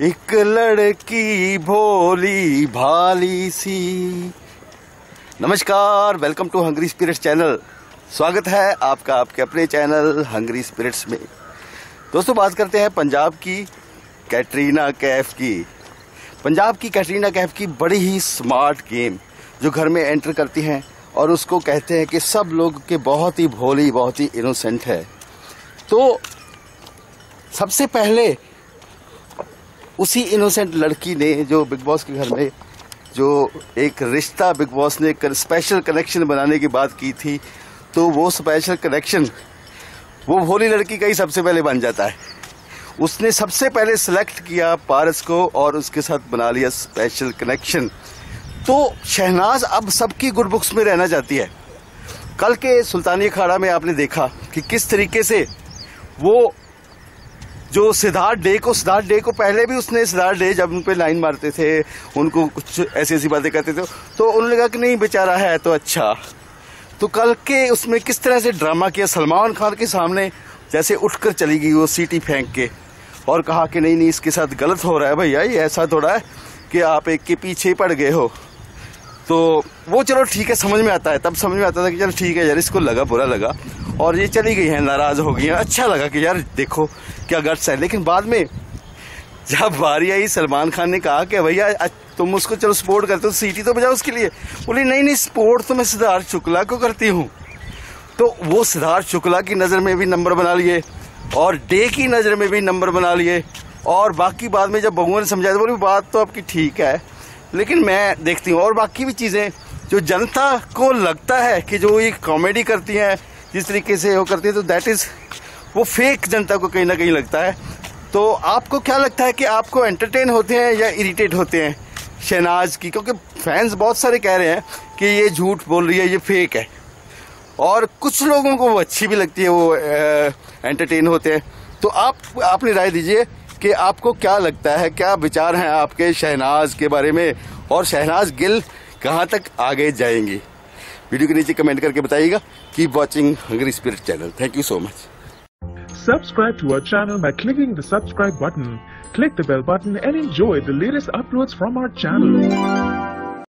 एक लड़की भोली भाली सी। नमस्कार, welcome to Hungry Spirits channel. स्वागत है आपका आपके अपने चैनल हंग्री स्पिरिट्स में। दोस्तों, बात करते हैं पंजाब की कैटरीना कैफ की। पंजाब की कैटरीना कैफ की बड़ी ही स्मार्ट गेम जो घर में एंटर करती हैं और उसको कहते हैं कि सब लोग के बहुत ही भोली, बहुत ही इनोसेंट है। तो सबसे पहले उसी इनोसेंट लड़की ने जो बिग बॉस के घर में जो एक रिश्ता बिग बॉस ने एक स्पेशल कनेक्शन बनाने की बात की थी, तो वो स्पेशल कनेक्शन वो भोली लड़की का ही सबसे पहले बन जाता है। उसने सबसे पहले सिलेक्ट किया पारस को और उसके साथ बना लिया स्पेशल कनेक्शन। तो शहनाज अब सबकी गुड बुक्स में रहना चाहती है। कल के सुल्तानी अखाड़ा में आपने देखा कि किस तरीके से वो जो सिद्धार्थ डे को पहले भी उसने सिद्धार्थ डे जब उन पे लाइन मारते थे, उनको कुछ ऐसी ऐसी बातें करते थे, तो उन्होंने कहा कि नहीं बेचारा है तो अच्छा। तो कल के उसमें किस तरह से ड्रामा किया, सलमान खान के सामने जैसे उठकर चली गई वो सीटी फेंक के और कहा कि नहीं इसके साथ गलत हो रहा है भैया, ये ऐसा थोड़ा है कि आप एक के पीछे पड़ गए हो। तो वो चलो ठीक है, समझ में आता है, तब समझ में आता था कि चलो ठीक है यार, इसको लगा, बुरा लगा और ये चली गई है, नाराज हो गई है। अच्छा लगा कि यार देखो क्या गट्स है। लेकिन बाद में जब बारी आई, सलमान खान ने कहा कि भैया तुम उसको चलो सपोर्ट करते हो, सीटी तो बजाओ उसके लिए। बोली नहीं सपोर्ट तो मैं सिद्धार्थ शुक्ला को करती हूँ। तो वो सिद्धार्थ शुक्ला की नज़र में भी नंबर बना लिए और डे की नज़र में भी नंबर बना लिए। और बाकी बाद में जब बबुआ ने समझाया तो बोली बात तो आपकी ठीक है, लेकिन मैं देखती हूँ और बाकी भी चीज़ें जो जनता को लगता है कि जो ये कॉमेडी करती हैं, जिस तरीके से वो करती है, तो दैट इज़ वो फेक जनता को कहीं ना कहीं लगता है। तो आपको क्या लगता है कि आपको एंटरटेन होते हैं या इरिटेट होते हैं शहनाज की? क्योंकि फैंस बहुत सारे कह रहे हैं कि ये झूठ बोल रही है, ये फेक है, और कुछ लोगों को वो अच्छी भी लगती है, वो एंटरटेन होते हैं। तो आप अपनी राय दीजिए कि आपको क्या लगता है, क्या विचार हैं आपके शहनाज के बारे में, और शहनाज गिल कहाँ तक आगे जाएंगी? वीडियो के नीचे कमेंट करके बताइएगा। Keep watching Hungry Spirit channel. Thank you so much. Subscribe to our channel by clicking the subscribe button. Click the bell button and enjoy the latest uploads from our channel.